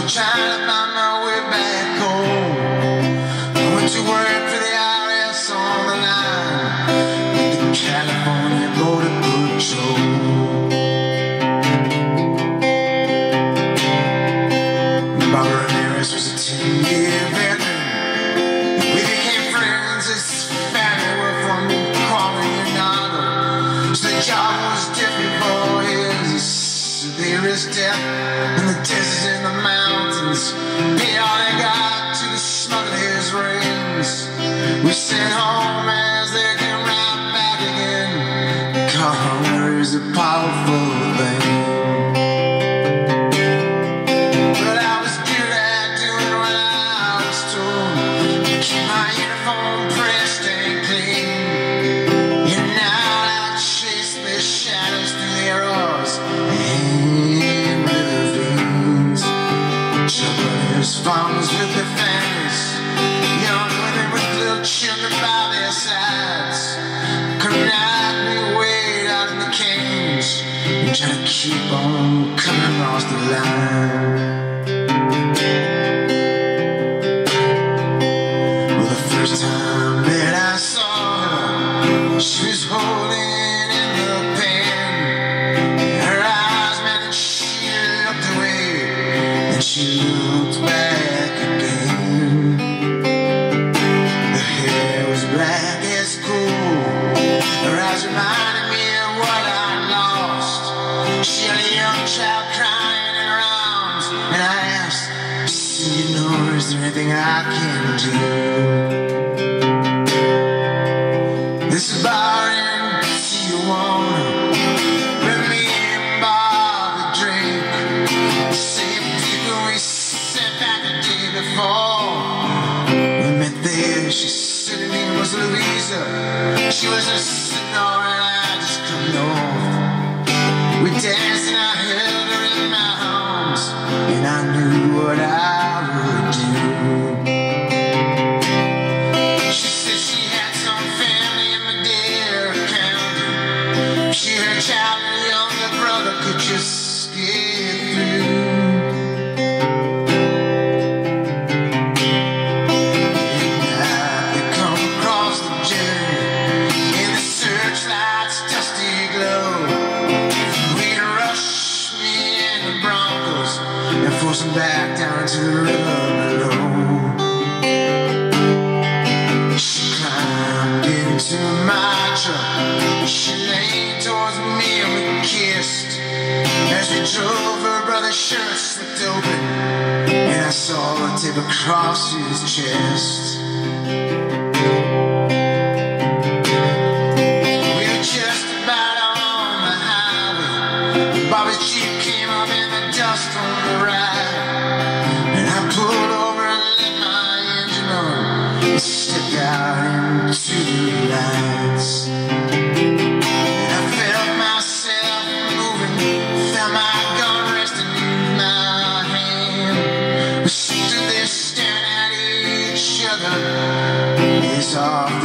trying to find my way back home. I went to work for the IRS on the line with the California Border Patrol. Bob Ramirez was a 10-year veteran. We became friends as family were from Coronado. So the job was different for his severest death in the deserts and the mountains. Paid all they got to smuggle his rings. We sent home as they came right back again. Hunger is a powerful thing. But I was good at doing what I was told. Keep my uniform pressed and clean. And now I chase the shadows through the arrows and ravines. Troublers, farmers with their families, young women with little children by their sides. Come night we wait out in the canyons and try to keep on coming across the line. Well, the first time that I saw her, she was holding in the pen. Her eyes met and she looked away, and she looked back again. Her hair was black as coal. Her eyes reminded me of what I lost. She had a young child crying in her arms, and I asked, "Senor, is there anything I can do?" This bar in Tijuana, where me and Bob would drink. The same people we sent back the day before. We met there, she said her name was Louisa. She was a senor and I just couldn't know. We danced and I held her in my arms, and I knew what I would do. She said she had some family in Madera County. She and her child and her younger brother could just get through. At night they come across the journey in the searchlight's dusty glow. We'd rush me and the Broncos and force them back down into the river below. She climbed into my truck. She leaned towards me and we kissed. As we drove, her brother's shirt slipped open, and I saw a tape across his chest. We were just about on the highway. Bobby's Jeep came up in the dust on the right, and I pulled over and let my engine on and stepped out into the lights. And I felt myself moving, felt my gun resting in my hand. We stood there staring at each other. It's off